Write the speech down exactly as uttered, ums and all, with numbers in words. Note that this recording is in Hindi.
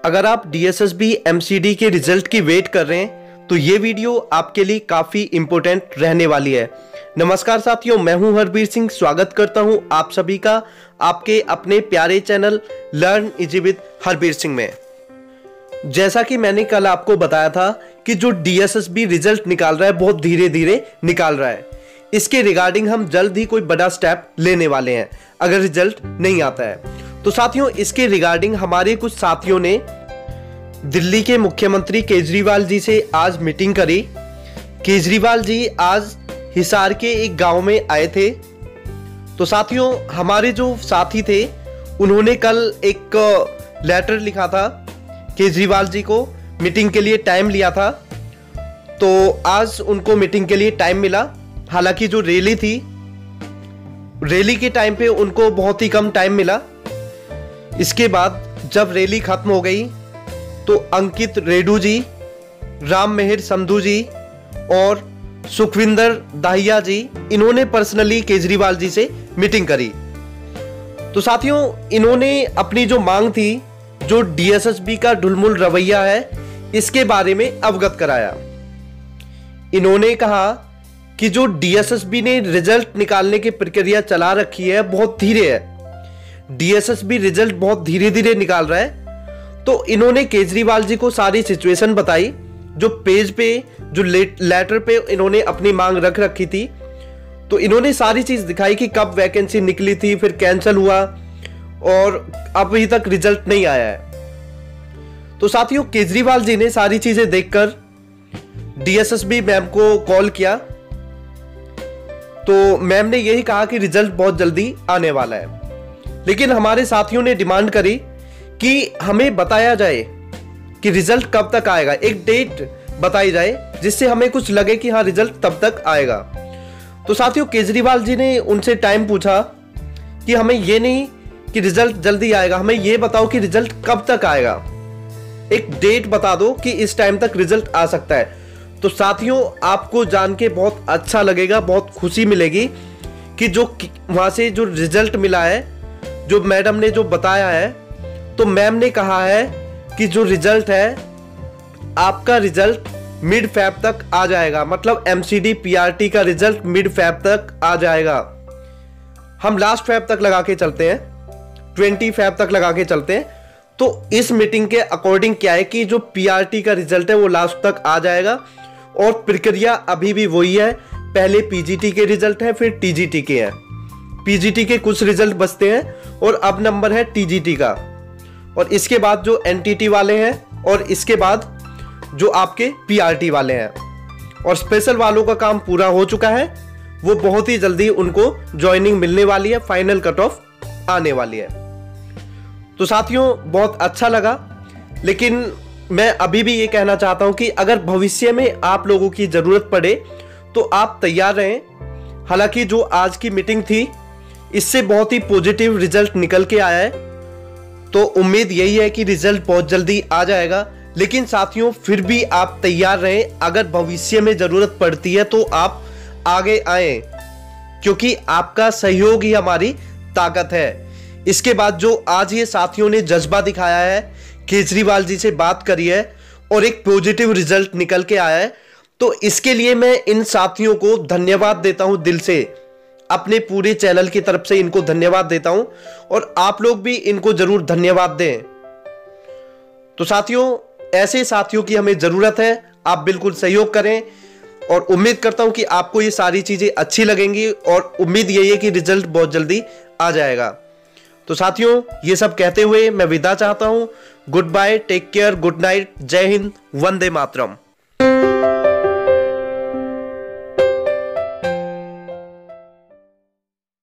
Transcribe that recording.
अगर आप डीएसएसबी एमसीडी के रिजल्ट की वेट कर रहे हैं तो ये वीडियो आपके लिए काफ़ी इंपॉर्टेंट रहने वाली है। नमस्कार साथियों, मैं हूं हरबीर सिंह। स्वागत करता हूं आप सभी का आपके अपने प्यारे channel learn easy with Harbir Singh में। जैसा कि मैंने कल आपको बताया था कि जो डीएसएसबी रिजल्ट निकाल रहा है बहुत धीरे धीरे निकाल रहा है। इसके रिगार्डिंग हम जल्द ही कोई बड़ा स्टेप लेने वाले हैं अगर रिजल्ट नहीं आता है तो। साथियों, इसके रिगार्डिंग हमारे कुछ साथियों ने दिल्ली के मुख्यमंत्री केजरीवाल जी से आज मीटिंग करी। केजरीवाल जी आज हिसार के एक गांव में आए थे। तो साथियों, हमारे जो साथी थे उन्होंने कल एक लेटर लिखा था केजरीवाल जी को, मीटिंग के लिए टाइम लिया था। तो आज उनको मीटिंग के लिए टाइम मिला। हालांकि जो रैली थी, रैली के टाइम पे उनको बहुत ही कम टाइम मिला। इसके बाद जब रैली खत्म हो गई तो अंकित रेड्डू जी, राम मेहर संधू जी और सुखविंदर दाहिया जी, इन्होंने पर्सनली केजरीवाल जी से मीटिंग करी। तो साथियों, इन्होंने अपनी जो मांग थी, जो डीएसएसबी का ढुलमुल रवैया है, इसके बारे में अवगत कराया। इन्होंने कहा कि जो डीएसएसबी ने रिजल्ट निकालने की प्रक्रिया चला रखी है बहुत धीरे है। डीएसएसबी रिजल्ट बहुत धीरे धीरे निकाल रहा है। तो इन्होंने केजरीवाल जी को सारी सिचुएशन बताई, जो पेज पे, जो लेटर पे इन्होंने अपनी मांग रख रखी थी। तो इन्होंने सारी चीज दिखाई कि कब वैकेंसी निकली थी, फिर कैंसिल हुआ और अभी तक रिजल्ट नहीं आया है। तो साथियों, केजरीवाल जी ने सारी चीजें देखकर डीएसएसबी मैम को कॉल किया। तो मैम ने यही कहा कि रिजल्ट बहुत जल्दी आने वाला है। लेकिन हमारे साथियों ने डिमांड करी कि हमें बताया जाए कि रिजल्ट कब तक आएगा, एक डेट बताई जाए जिससे हमें कुछ लगे कि हाँ रिजल्ट तब तक आएगा। तो साथियों, केजरीवाल जी ने उनसे टाइम पूछा कि हमें ये नहीं कि रिजल्ट जल्दी आएगा, हमें ये बताओ कि रिजल्ट कब तक आएगा, एक डेट बता दो कि इस टाइम तक रिजल्ट आ सकता है। तो साथियों, आपको जान के बहुत अच्छा लगेगा, बहुत खुशी मिलेगी कि जो वहां से जो रिजल्ट मिला है, जो मैडम ने जो बताया है, तो मैम ने कहा है कि जो रिजल्ट है आपका रिजल्ट मिड फेब तक आ जाएगा। मतलब एमसीडी पीआरटी का रिजल्ट मिड फेब तक आ जाएगा। हम लास्ट फेब तक लगा के चलते हैं, ट्वेंटी फेब तक लगा के चलते हैं। तो इस मीटिंग के अकॉर्डिंग क्या है कि जो पीआरटी का रिजल्ट है वो लास्ट तक आ जाएगा और प्रक्रिया अभी भी वही है। पहले पीजीटी के रिजल्ट है, फिर टीजीटी के हैं। पीजीटी के कुछ रिजल्ट बचते हैं और अब नंबर है टीजीटी का, और इसके बाद जो एनटीटी वाले हैं और इसके बाद जो आपके पीआरटी वाले हैं। और स्पेशल वालों का काम पूरा हो चुका है, वो बहुत ही जल्दी उनको ज्वाइनिंग मिलने वाली है, फाइनल कट ऑफ आने वाली है। तो साथियों, बहुत अच्छा लगा। लेकिन मैं अभी भी ये कहना चाहता हूं कि अगर भविष्य में आप लोगों की जरूरत पड़े तो आप तैयार रहें। हालांकि जो आज की मीटिंग थी, इससे बहुत ही पॉजिटिव रिजल्ट निकल के आया है। तो उम्मीद यही है कि रिजल्ट बहुत जल्दी आ जाएगा। लेकिन साथियों, फिर भी आप तैयार रहें। अगर भविष्य में जरूरत पड़ती है तो आप आगे आएं, क्योंकि आपका सहयोग ही हमारी ताकत है। इसके बाद जो आज ये साथियों ने जज्बा दिखाया है, केजरीवाल जी से बात करी है और एक पॉजिटिव रिजल्ट निकल के आया है, तो इसके लिए मैं इन साथियों को धन्यवाद देता हूं दिल से। अपने पूरे चैनल की तरफ से इनको धन्यवाद देता हूं और आप लोग भी इनको जरूर धन्यवाद दें। तो साथियों, ऐसे साथियों की हमें जरूरत है। आप बिल्कुल सहयोग करें और उम्मीद करता हूं कि आपको ये सारी चीजें अच्छी लगेंगी और उम्मीद यही है कि रिजल्ट बहुत जल्दी आ जाएगा। तो साथियों, ये सब कहते हुए मैं विदा चाहता हूं। Goodbye, take care, good night, जय हिंद, वंदे मातरम।